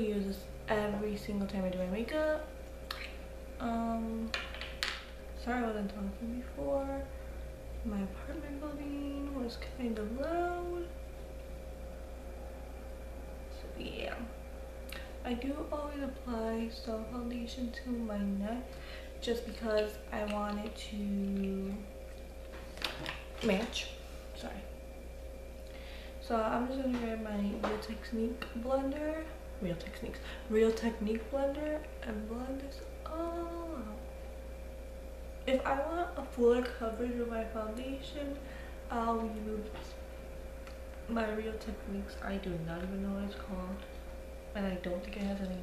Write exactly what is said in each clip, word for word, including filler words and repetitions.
usually use this every single time I do my makeup. Um, sorry I wasn't talking before. My apartment building was kind of loud. So yeah. I do always apply some foundation to my neck just because I want it to match. Sorry. So I'm just gonna grab my Real Technique blender, Real Techniques, Real Technique blender and blend this all out. If I want a fuller coverage with my foundation, I'll use my Real Techniques. I do not even know what it's called, and I don't think it has any.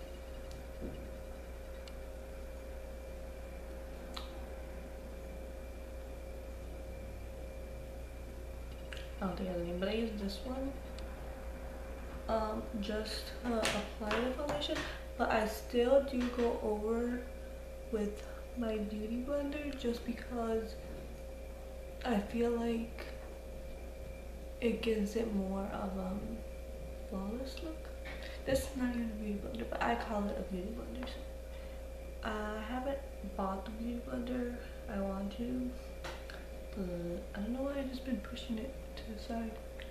I don't think it has any, but I use this one um, just to apply the foundation. But I still do go over with my beauty blender just because I feel like it gives it more of a um, flawless look. This is not even a beauty blender, but I call it a beauty blender. So I haven't bought the beauty blender. I want to, but I don't know why I've just been pushing it to the side.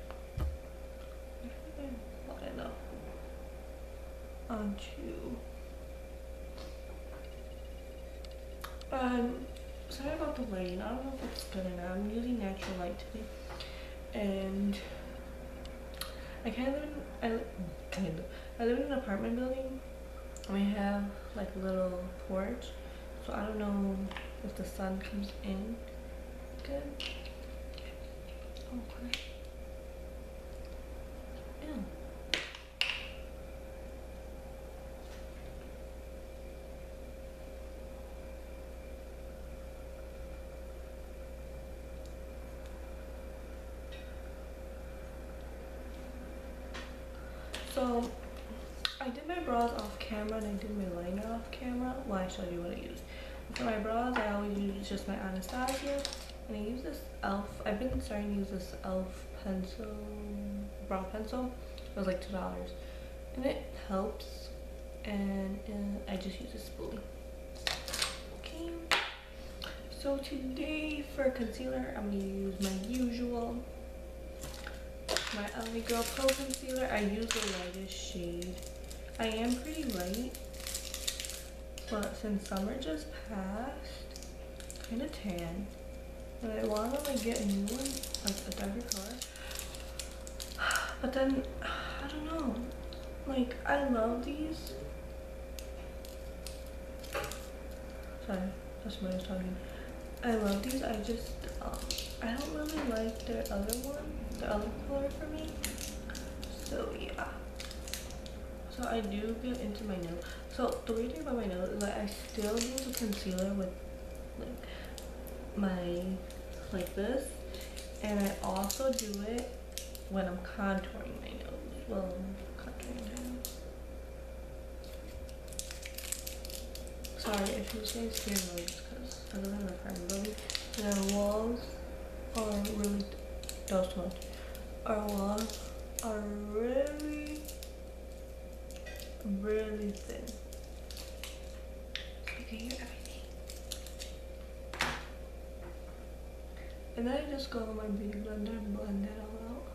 I don't know. Onto. Um, sorry about the lighting. I don't know if it's good or not. I'm using natural light today, and I kind of live in, I kind of I live in an apartment building. We have like a little porch, so I don't know if the sun comes in good. Okay. Yeah. So I did my brows off camera and I did my liner off camera. Well, I showed you what I used. For my brows, I always use just my Anastasia, and I use this e l f. I've been starting to use this e l f pencil, brow pencil. It was like two dollars, and it helps. And uh, I just use a spoolie. Okay. So today for concealer, I'm gonna use my usual, my L A Girl Pro concealer. I use the lightest shade. I am pretty light, but since summer just passed, kind of tan, and I want to like get a new one, like a darker color. But then I don't know. Like I love these. Sorry, that's what I was talking. I love these. I just um, I don't really like their other one, the other color for me. So yeah. So I do get into my nose. So the weird thing about my nose is that I still use a concealer with like my like this, and I also do it when I'm contouring my nose. Well, contouring my nose. Sorry if you guys hear noise because I live in an apartment building and our walls are really those ones. Our walls are really really thin. So you can hear everything. And then I just go to my beauty blender and blend it all out.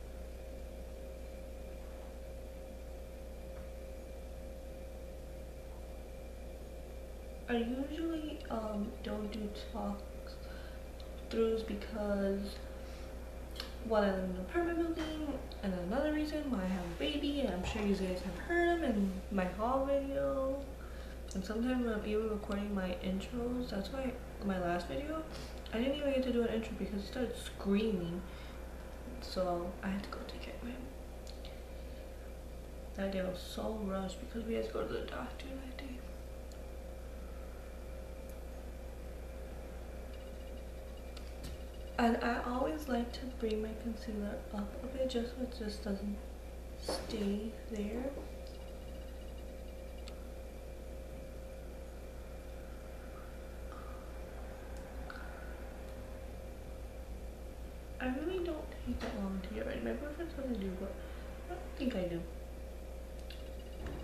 I usually um, don't do talk throughs because one, I live in an apartment building, and another reason why I have a baby, and I'm sure you guys have heard him in my haul video, and sometimes I'm even recording my intros. That's why my last video, I didn't even get to do an intro because it started screaming, so I had to go take care of him. That day was so rushed because we had to go to the doctor that day. And I always like to bring my concealer up a bit just so it just doesn't stay there. I really don't take that long to get ready. My boyfriend says I do, but I don't think I do.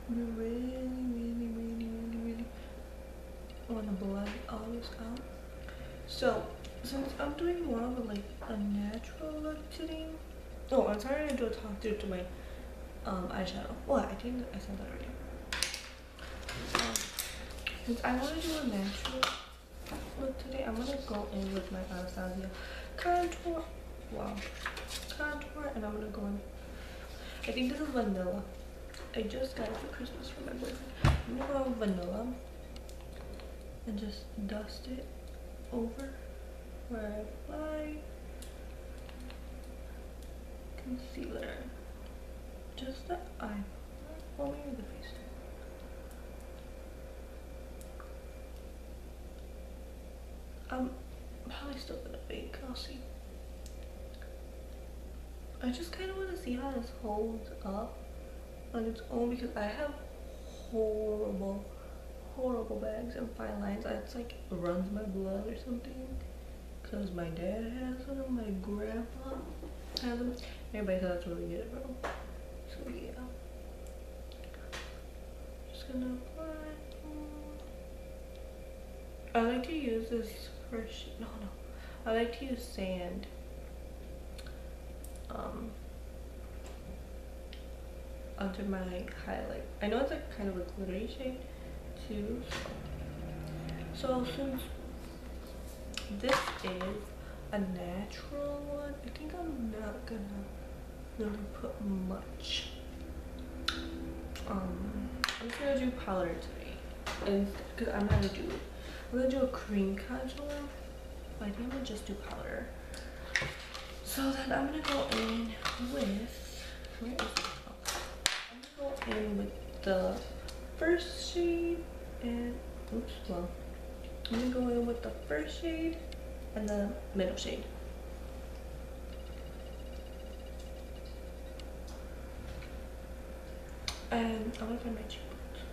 really, really, really, really, really want to blend all this out. So, since I'm doing more of a, like a natural look today. Oh, I'm sorry to do a talk through to my um, eyeshadow. Well, I think I said that already. Um, since I want to do a natural look today, I'm gonna go in with my Anastasia Contour. Wow, Contour, and I'm gonna go in. I think this is vanilla. I just got it for Christmas from my boyfriend. I'm gonna go with vanilla and just dust it over where I apply concealer. Just the eye. Well, maybe the face. I'm probably still gonna bake. I'll see. I just kind of want to see how this holds up on its own because I have horrible, horrible bags and fine lines. It's like it runs my blood or something. Because my dad has them, my grandpa has them. Everybody said that's really good, bro. So yeah. Just gonna apply. I like to use this first. No, no. I like to use sand. Um. Under my highlight. I know it's like kind of a glittery shade too. So, so since this is a natural one, I think I'm not gonna really put much. Um, I'm just gonna do powder today, and because I'm gonna do, I'm gonna do a cream contour. But I think I'm gonna just do powder. So then I'm gonna go in with, where is it? Oh, I'm gonna go in with the first shade and oops, well. I'm gonna go in with the first shade and the middle shade. And I'm gonna find my cheekbones.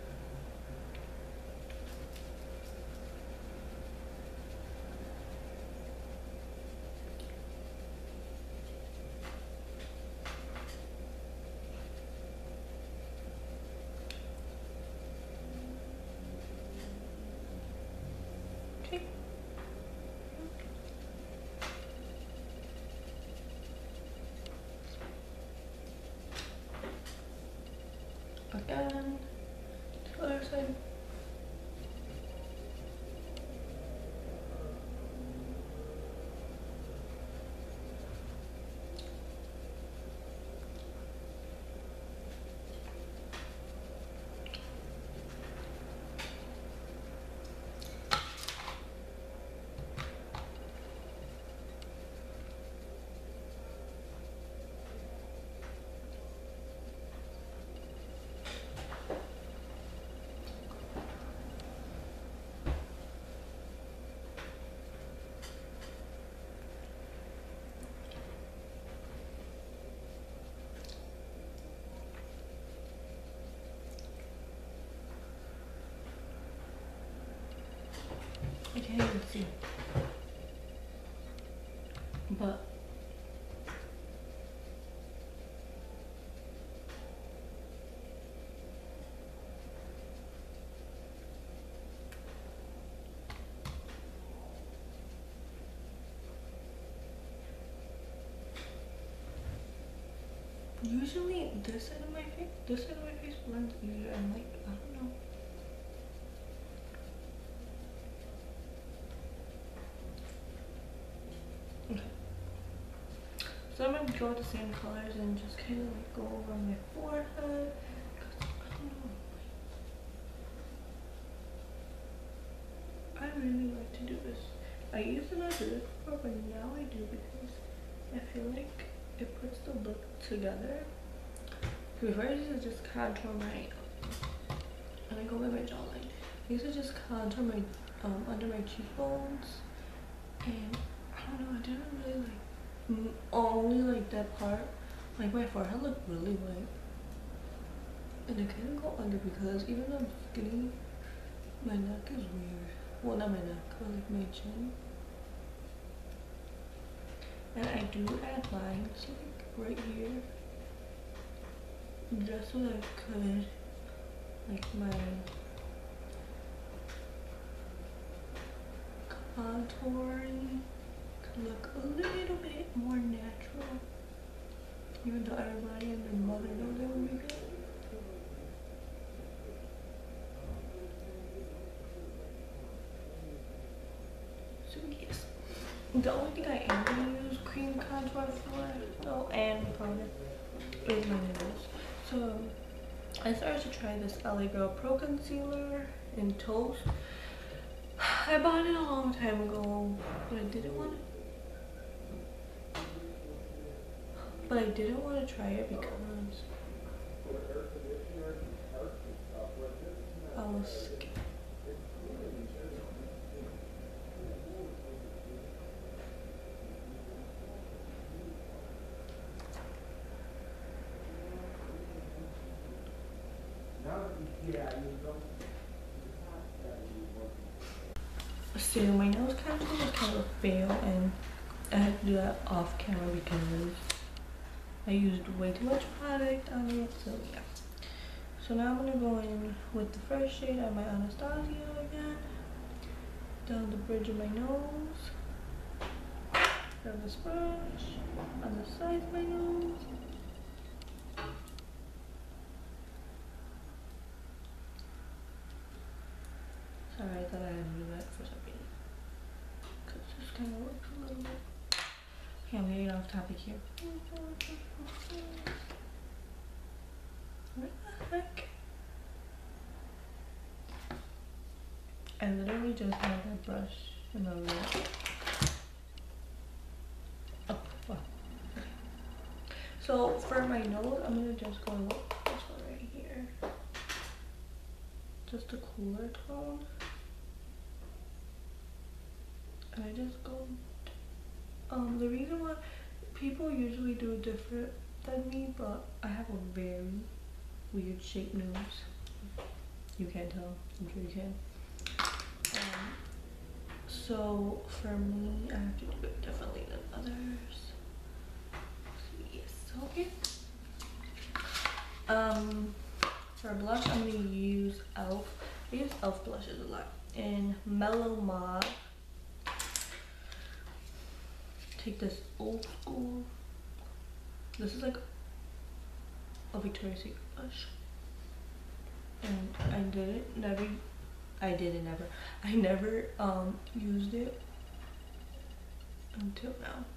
Okay. Again, to the other side. I can't even see. But usually this side of my face, this side of my face blends easier. I'm like, I don't know. Okay. So I'm gonna go with the same colors and just kind of like go over my forehead. Cause I don't know. I really like to do this. I used to not do this before, but now I do because I feel like it puts the look together. Before I used to just contour my, and I go by my jawline. I used to just contour my um under my cheekbones, and I don't know, I didn't really like mm, only like that part. Like my forehead looked really white, and I couldn't go under because even though I'm skinny, my neck is weird. Well, not my neck, but like my chin. And I do add lines like right here, just so that I could like my contouring to look a little bit more natural, even though everybody and their mother knows it would be good. So yes, the only thing I am gonna use cream contour for, oh, and powder, is my nails. So I started to try this L A Girl Pro Concealer in Toast. I bought it a long time ago, but I didn't want to. But I didn't want to try it because I was scared. So my nose contour was kind of a fail, and I had to do that off camera because I used way too much product on it. So yeah. So now I'm gonna go in with the first shade of my Anastasia again, down the bridge of my nose. Grab this brush on the side of my nose. Sorry, I thought I had to do that for some reason. Cause this kind of looks a little bit. Okay, I'm getting off topic here. What the heck? I literally just had that brush in the lip. Oh, wow. So for my nose, I'm gonna just go with this one right here. Just a cooler tone. And I just go. Um, the reason why people usually do it different than me, but I have a very weird shaped nose. You can't tell. I'm sure you can. Um, so for me, I have to do it differently than others. So yes, okay. Um, for blush, I'm gonna use Elf. I use Elf blushes a lot. In Mellow Mauve. Take this old school. This is like a Victoria's Secret blush. And I did it never I did it never I never um used it until now.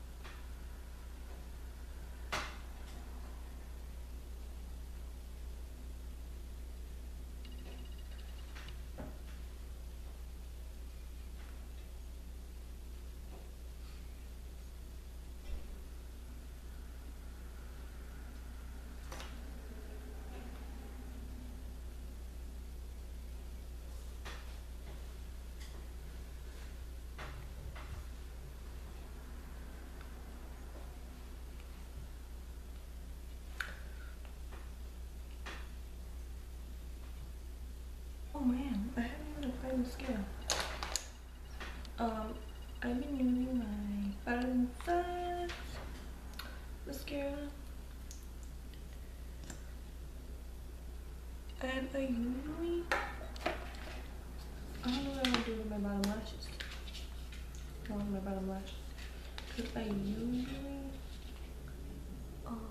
Oh man, I haven't even applied mascara. Um, I've been using my BeautyWithGenn mascara, and I usually, I don't know what I'm gonna do with my bottom lashes. I want my bottom lash, because I usually, um,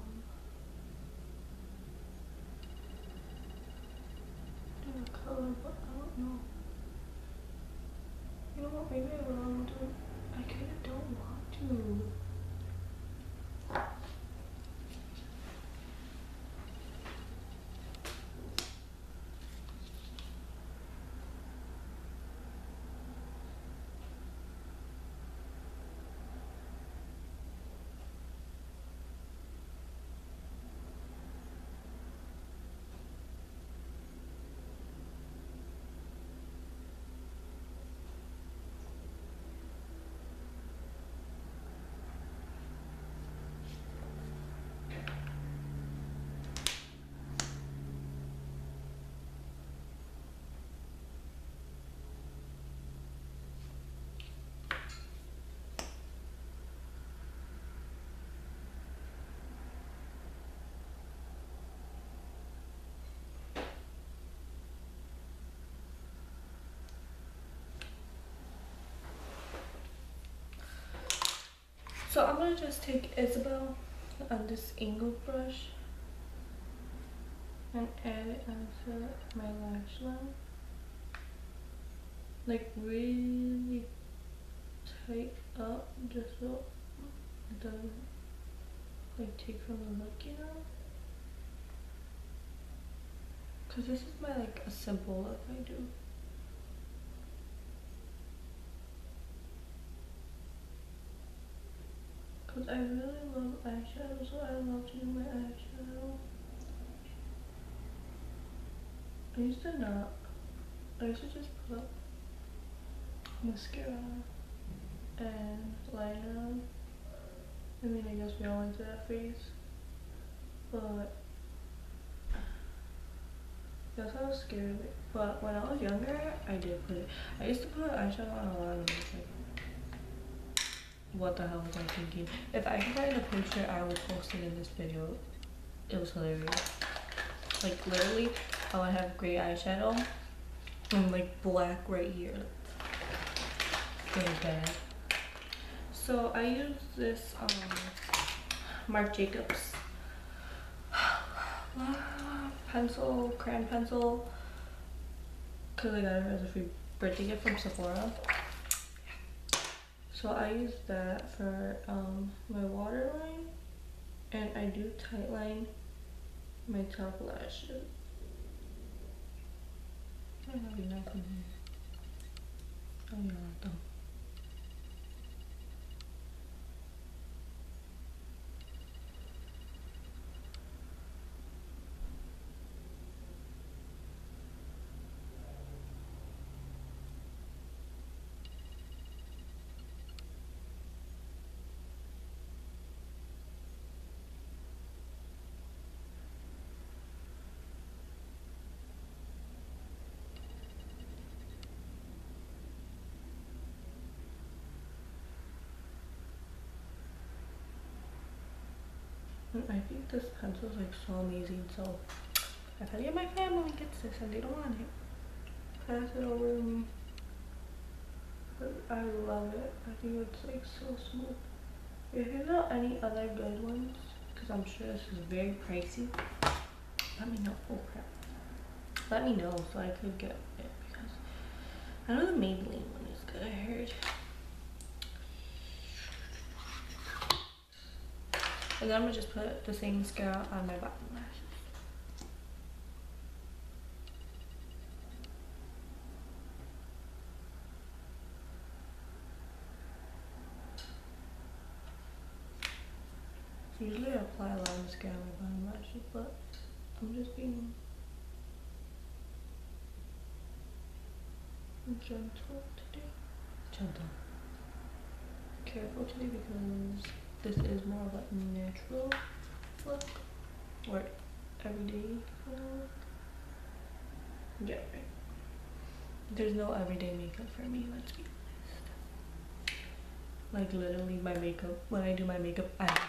do a color, but I don't know. You know what, maybe I will do it. I kind of don't want to. So I'm gonna just take Isabel on this angled brush and add it onto my lash line. Like really tight up just so it doesn't like take from the look, you know? Cause this is my like a simple look I do. Cause I really love eyeshadow, so I love to do my eyeshadow. I used to not. I used to just put mascara and liner on. I mean, I guess we all went to that phase, but that's how I was scared of it. But when I was younger, I did put it. I used to put eyeshadow on a lot, and I was like, what the hell was I thinking? If I could find a picture, I would post it in this video. It was hilarious. Like literally, I would have gray eyeshadow and like black right here. It was bad. So I use this um, Marc Jacobs pencil, crayon pencil, because I got it as a free birthday gift from Sephora. So I use that for um, my waterline, and I do tightline my top lashes. I don't know if you Oh yeah, though. I think this pencil is like so amazing, so if any of my family gets this and they don't want it, pass it over to me. But I love it. I think it's like so smooth. If you know any other good ones, because I'm sure this is very pricey, let me know. Oh crap. Let me know so I could get it, because I know the Maybelline one is good, I heard. And then I'm gonna just put the same mascara on my bottom lashes. Usually I apply a lot of mascara on my bottom lashes, but I'm just being gentle today. Gentle. Careful today because this is more of a natural look, or everyday look. Yeah, right. There's no everyday makeup for me, let's be honest. Like literally my makeup, when I do my makeup, I do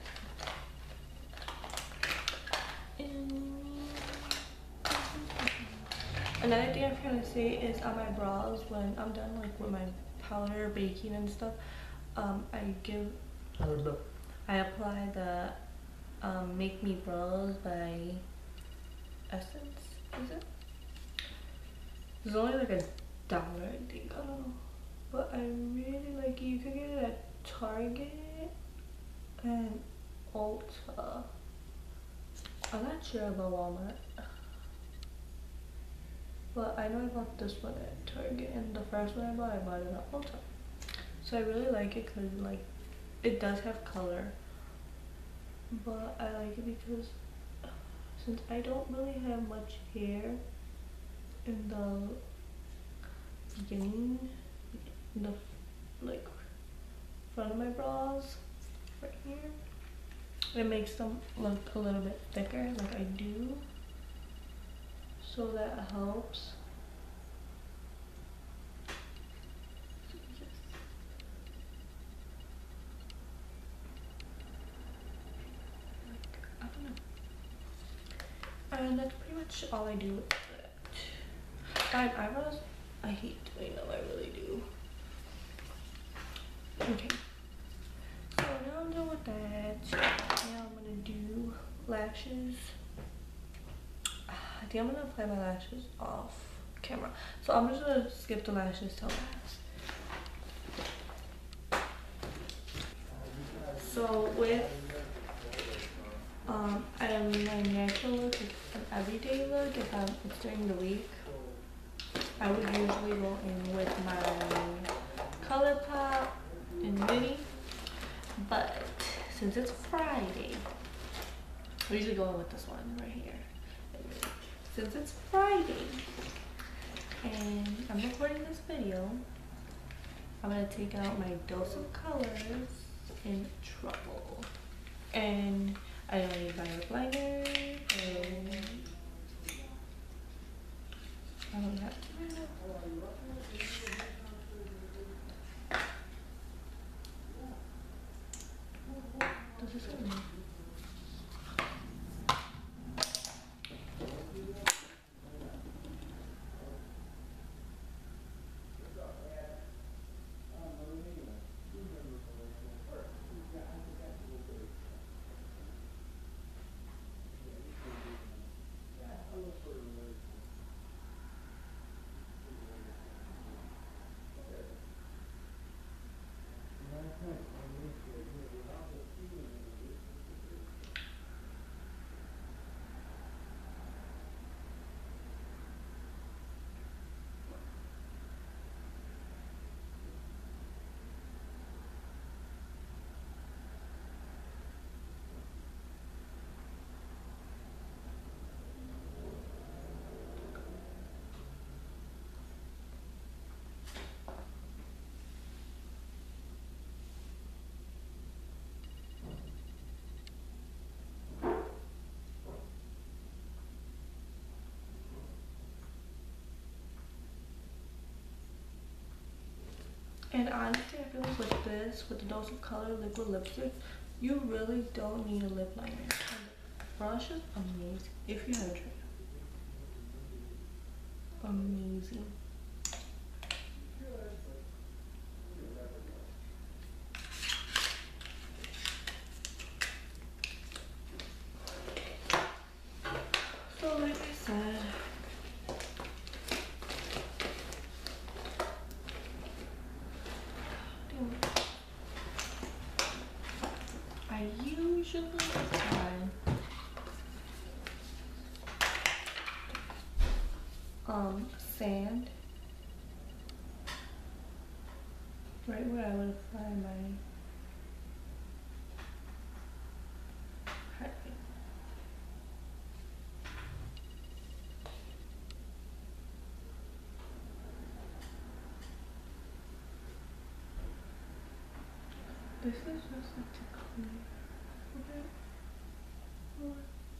my makeup. And another thing I'm trying to say is on my brows, when I'm done like with my powder, baking and stuff, um, I give I apply the um, Make Me Brows by Essence, is it? It's only like a dollar, I think, I don't know. But I really like it. You can get it at Target and Ulta. I'm not sure about Walmart. But I know I bought this one at Target, and the first one I bought, I bought it at Ulta. So I really like it because like it does have color, but I like it because since I don't really have much hair in the beginning, in the like front of my brows right here, it makes them look a little bit thicker like I do, so that helps. And that's pretty much all I do with it. And eyebrows, I hate doing them, I really do. Okay. So got that. Now I'm gonna do lashes. I think I'm gonna apply my lashes off camera. So I'm just gonna skip the lashes till last. So with um and my natural look, it's an everyday look. If I'm it's during the week, I would usually go in with my ColourPop and mini. But since it's Friday, I usually go in with this one right here. Since it's Friday and I'm recording this video, I'm gonna take out my Dose of Colors in Trouble. And I don't need my lip liner. And I don't have to. Does this go in? And honestly, I feel like with this, with the Dose of Color liquid lipstick, you really don't need a lip liner. And the brush is amazing if you have a try. Amazing. So like I said, I usually apply um sand right where I would apply my highlight. This is just like to clear a bit more.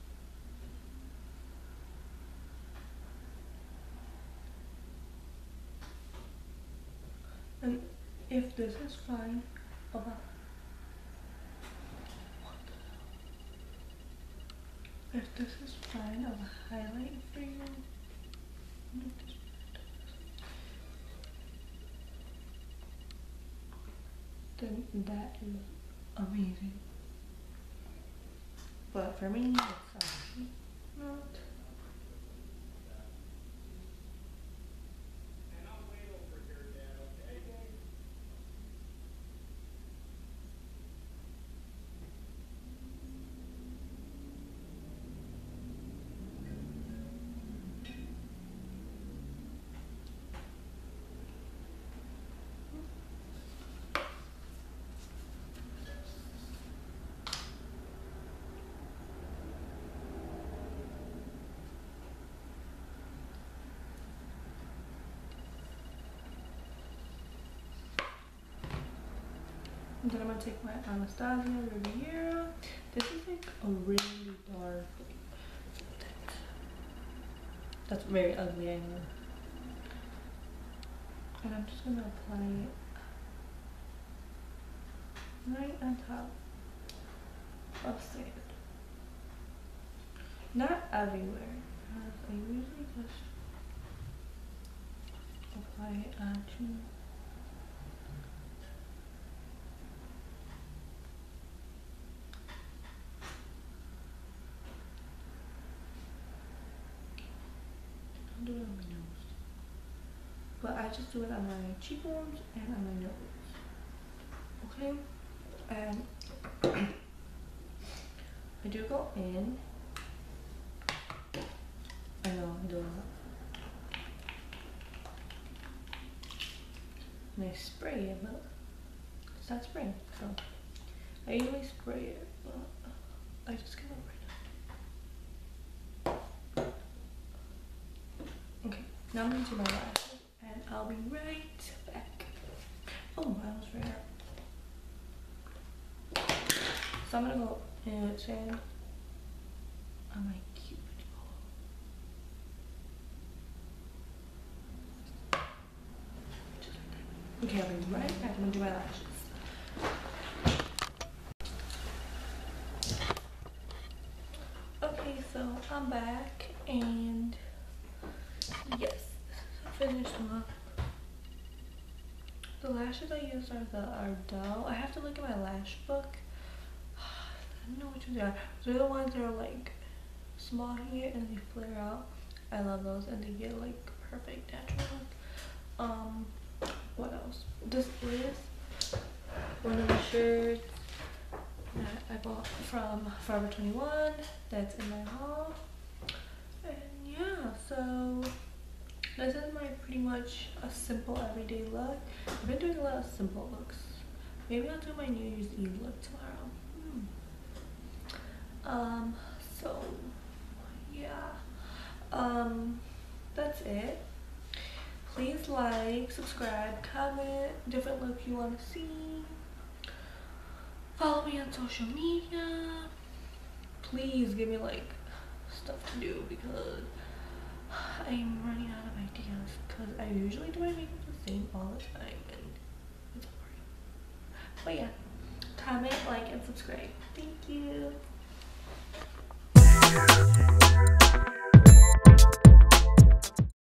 And if this is fine, about if this is fine of a highlight for you, then that is amazing. But for me, it's actually not. And then I'm gonna take my Anastasia Rivera. This is like a really dark. That's very ugly, I know. And I'm just gonna apply it right on top of sand. Not everywhere, because I usually just apply it onto. do it on my nose. But I just do it on my cheekbones and on my nose. Okay? And I do go in. I know, I do a lot. And I spray it, but it's not spraying. So I usually spray it, but I just can't right now. Okay, now I'm going to do my lashes, and I'll be right back. Oh, I almost forgot. So I'm gonna go and sand on my cuticle. Just like that. Okay, I'll be right back. I'm gonna do my lashes. Okay, so I'm back, and yes, I finished up. The lashes I use are the Ardell. I have to look at my lash book. I don't know which ones they are. They're the ones that are like small here and they flare out. I love those, and they get like perfect natural look. Um, what else? This is one of the shirts that I bought from Forever twenty-one. That's in my haul. And yeah, so this is my pretty much a simple everyday look. I've been doing a lot of simple looks. Maybe I'll do my New Year's Eve look tomorrow. Hmm. Um, so yeah. Um, that's it. Please like, subscribe, comment, different looks you want to see. Follow me on social media. Please give me like stuff to do because I'm running out of ideas, because I usually do my makeup the same all the time and it's boring. But yeah, comment, like, and subscribe. Thank you.